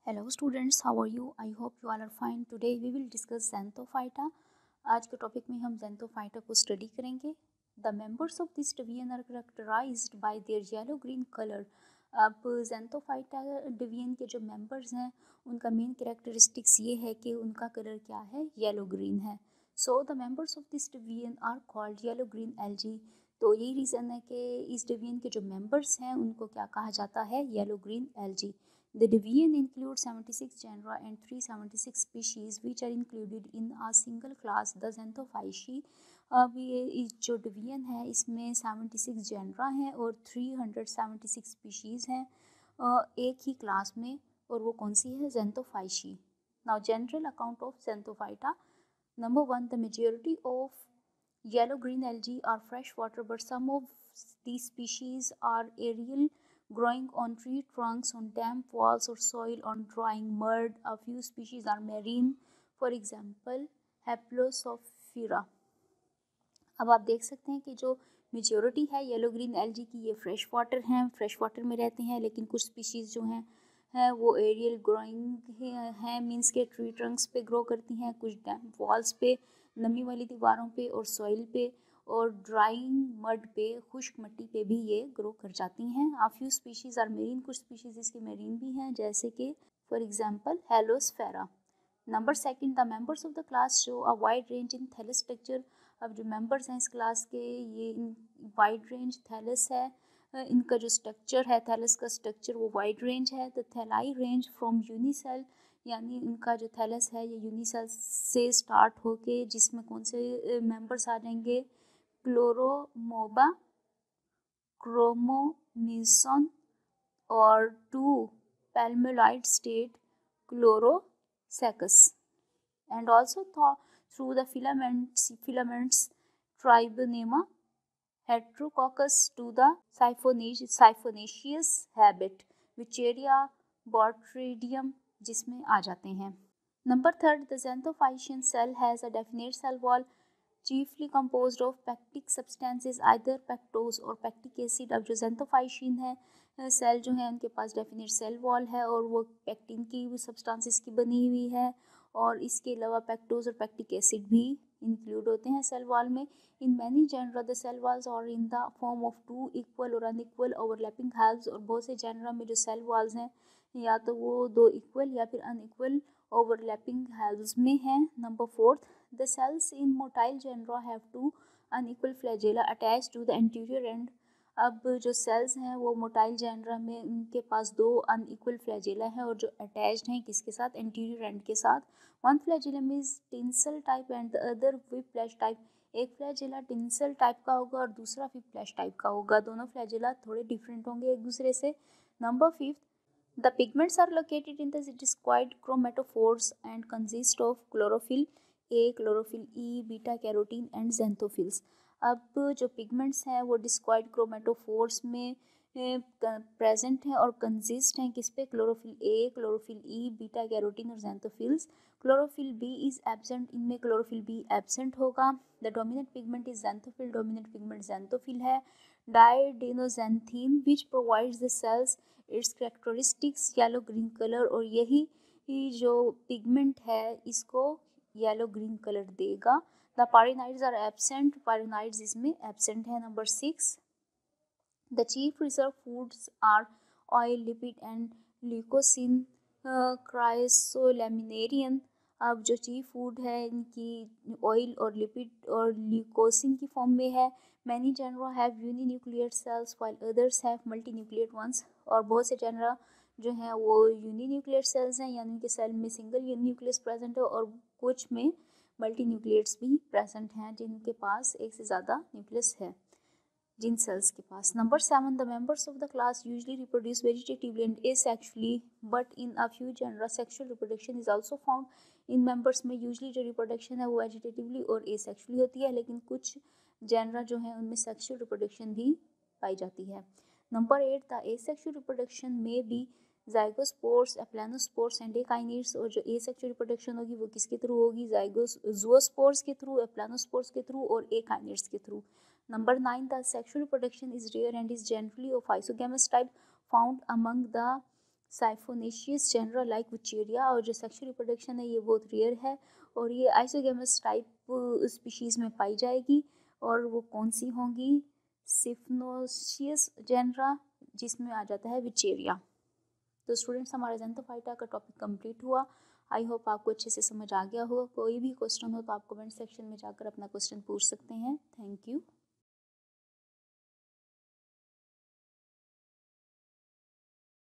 Hello students, how are you? I hope you all are fine. Today we will discuss Xanthophyta. आज के topic में हम Xanthophyta को study करेंगे. The members of this division are characterized by their yellow green color. अब Xanthophyta division के जो members हैं उनका मेन कैरेक्टरिस्टिक्स ये है कि उनका कलर क्या है, येलो ग्रीन है. So the members of this division are called yellow green algae. तो यही रीज़न है कि इस डिवीजन के जो मेंबर्स हैं उनको क्या कहा जाता है, yellow green algae. The division includes 76 genera and 376 species which are included in a single class, the Xanthophyceae. अब ये जो डिवीजन है इसमें 76 जेनरा हैं और 376 स्पीशीज़ हैं एक ही क्लास में, और वो कौन सी है, Xanthophyceae. Now general account of Xanthophyta. Number 1, the majority of yellow green algae are freshwater, but some of these species are aerial, growing on tree trunks, on damp walls or soil, on drying mud. A few species are marine, for example Haplosophira. अब आप देख सकते हैं कि जो majority है yellow green algae की ये फ्रेश वाटर हैं, फ्रेश वाटर में रहते हैं, लेकिन कुछ स्पीशीज़ जो हैं वो एरियल ग्रोइंग हैं, मींस के ट्री ट्रंक्स पे ग्रो करती हैं, कुछ डैम्प वॉल्स पे, नमी वाली दीवारों पे और सॉइल पे, और ड्राइंग मड पे, खुश्क मिट्टी पे भी ये ग्रो कर जाती हैं. A few species are marine, कुछ स्पीशीज़ इसके मेरीन भी हैं, जैसे कि for example Halosphaera. Number second, the members of the class show a wide range in thallus structure. अब जो मेंबर्स हैं इस क्लास के ये वाइड रेंज थैलस है, इनका जो स्ट्रक्चर है थैलस का स्ट्रक्चर वो वाइड रेंज है. The thalli range from unicell, यानी इनका जो थैलस है ये यूनिसेल से स्टार्ट होके जिसमें कौन से मेंबर्स आ जाएंगे, क्लोरोमोबा, क्रोमोमिसन और 2 palmolite state Chlorosacus, and also through the filaments Tribonema heterococcus to the siphonaceous habit Wicheria botrydum जिसमें आ जाते हैं. Number 3, the Xanthophycean cell has a definite cell wall chiefly composed of pectic substances, either pectose और pectic acid. अब जो Xanthophycean है cell जो है उनके पास डेफिनेट सेल वॉल है और वो पेक्टिन की सब्सटेंसेस की बनी हुई है, और इसके अलावा पेक्टोज और पेक्टिक एसिड भी इंक्लूड होते हैं सेल वॉल में. In many genera the cell walls और in the form of 2 equal और अनइक्वल ओवरलैपिंग हेल्प्स. और बहुत से जेनरा में जो सेल वॉल्स हैं या तो वो 2 इक्वल या फिर अनइक्वल ओवरलैपिंग हेल्प्स में हैं. Number 4, the cells in motile genera have 2 unequal flagella attach to the anterior end. अब जो सेल्स हैं वो मोटाइल जेनरा में उनके पास 2 अनइक्वल फ्लैजेला हैं और जो अटैच्ड हैं किसके साथ, एंटीरियर एंड के साथ. One flagellum is tinsel type and the other whiplash type. एक फ्लैजेला टिंसल टाइप का होगा और दूसरा व्हिप्लैश टाइप का होगा, दोनों फ्लैजेला थोड़े डिफरेंट होंगे एक दूसरे से. Number 5, the pigments are located in the discoid chromatophores and consist of chlorophyll a, chlorophyll e, beta carotene and xanthophylls. अब जो पिगमेंट्स हैं वो डिस्क्वाइड क्रोमेटोफोर्स में प्रेजेंट हैं और कंसिस्ट हैं किस पे, chlorophyll a, chlorophyll e, beta carotene और xanthophylls. Chlorophyll b is absent, इनमें क्लोरोफिल बी एब्सेंट होगा. The dominant pigment is xanthophyll, dominant pigment xanthophyll है. Diadinoxanthin which provides the cells its characteristics yellow green colour, और यही जो pigment है इसको yellow green colour देगा. The pyranides are absent, pyranides इसमें absent है. Number 6, the chief reserve foods are oil, lipid and leucosin chrysolaminarian. अब जो चीफ फूड है इनकी ऑयल और लिपिड और ल्यूकोसिन की फॉर्म में है. Many genera have uninuclear cells while others have multinuclear ones. और बहुत से जेनरा जो हैं वो यूनिन्यूक्लियर सेल्स हैं, यानी कि सेल में सिंगल न्यूक्लियस प्रेजेंट है, और कुछ में मल्टी न्यूक्लियट्स भी प्रेजेंट हैं जिनके पास एक से ज़्यादा न्यूक्लियस है जिन सेल्स के पास. Number 7, the members of the class usually reproduce vegetatively and asexually, but in a few genera sexual reproduction is also found. In members में यूजली जो रिप्रोडक्शन है वो वेजिटेटिवली और एसेक्सुअली होती है, लेकिन कुछ जेनरा जो हैं उनमें सेक्सुअल रिप्रोडक्शन भी पाई जाती है. नंबर 8, द एसेक्सुअल रिप्रोडक्शन में by zygospores, aplanospores and akinetes. और जो एसेक्सुअल रिप्रोडक्शन होगी वो किसके थ्रू होगी, ज़ूओस्पोर्स के थ्रू, एप्लानोस्पोर्स के थ्रू और एकाइनिड्स के through. Number 9, the sexual reproduction is rare and is generally of isogamous type found among the siphonaceous genera like Vaucheria, और जो सेक्सुअल रिप्रोडक्शन है ये बहुत रेयर है और ये आइसोगेमस टाइप स्पीशीज़ में पाई जाएगी। और वो कौन सी होंगी? सिफनोशियस जेनरा, जिसमें आ जाता है विचेरिया। तो स्टूडेंट्स, हमारा ज़ेंथोफाइटा का टॉपिक कंप्लीट हुआ। आई होप आपको अच्छे से समझ आ गया हो। कोई भी क्वेश्चन हो तो आप कमेंट सेक्शन में जाकर अपना क्वेश्चन पूछ सकते हैं। Thank you.